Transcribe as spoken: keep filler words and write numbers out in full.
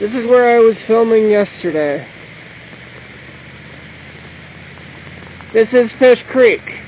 This is where I was filming yesterday. This is Fish Creek.